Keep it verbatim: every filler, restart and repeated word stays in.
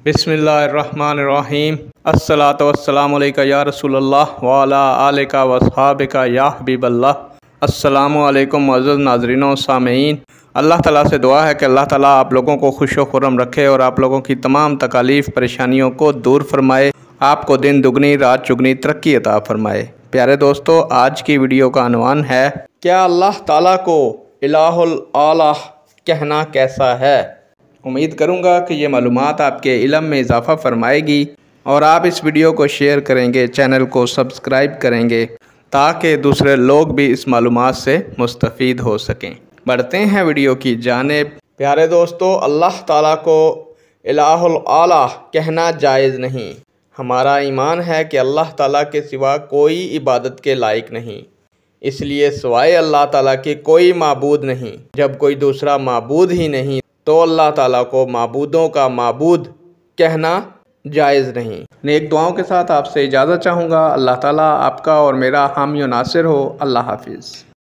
बिस्मिल्लाहिर्रहमानिर्रहीम। अस्सलातु वस्सलामु अलैका या रसूल अल्लाह व अला आलिका व अस्हाबिका या हबीबल्लाह। अस्सलामु अलैकुम मुअज़्ज़ज़ नाज़रीन व सामीईन। अल्लाह ताला से दुआ है कि अल्लाह ताला आप लोगों को खुश व खुर्रम रखे और आप लोगों की तमाम तकालीफ़ परेशानियों को दूर फरमाए, आपको दिन दुगनी रात चुगनी तरक्की अता फरमाए। प्यारे दोस्तों, आज की वीडियो का अनवान है, क्या अल्लाह ताला को इलाहुल आला कहना कैसा है। उम्मीद करूँगा कि ये मालूमात आपके इल्म में इजाफ़ा फरमाएगी और आप इस वीडियो को शेयर करेंगे, चैनल को सब्सक्राइब करेंगे ताकि दूसरे लोग भी इस मालूमात से मुस्तफ़ीद हो सकें। बढ़ते हैं वीडियो की जानिब। प्यारे दोस्तों, अल्लाह ताला को इलाहुल आला कहना जायज़ नहीं। हमारा ईमान है कि अल्लाह ताला के सिवा कोई इबादत के लायक नहीं, इसलिए सिवाय अल्लाह ताला के कोई माबूद नहीं। जब कोई दूसरा माबूद ही नहीं तो अल्लाह ताला को माबूदों का माबूद कहना जायज़ नहीं। नेक दुआओं के साथ आपसे इजाज़त चाहूँगा। अल्लाह ताला आपका और मेरा हामी व नासिर हो। अल्लाह हाफिज़।